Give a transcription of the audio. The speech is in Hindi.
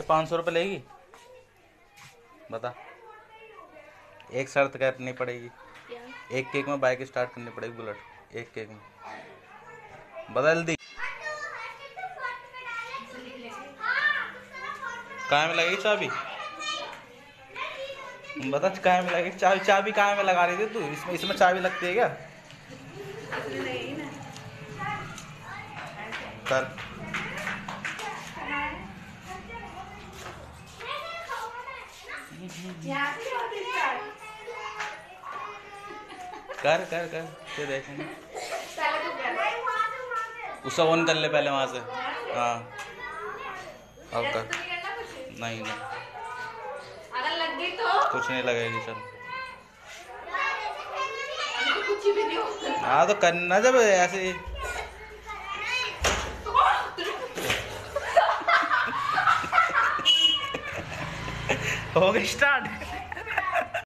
500 रुपये लेगी? बता। एक शर्त करनी पड़ेगी। क्या? एक केक में बाइक स्टार्ट करनी पड़ेगी बुलेट, एक केक में। बदल दी। कहाँ में लगेगी चाबी? बता कहाँ में लगेगी चाबी? चाबी कहाँ में लगा रही थी तू? इसमें चाबी लगती है क्या? कर कर कर कर फिर देखेंगे। उससे ऑन कर ले पहले वहां से। हाँ अब कर। नहीं नहीं अगर लग गई तो कुछ नहीं लगेगी। चल कुछ भी नहीं होगा। हाँ तो करना जब ऐसे हो गई स्टार्ट।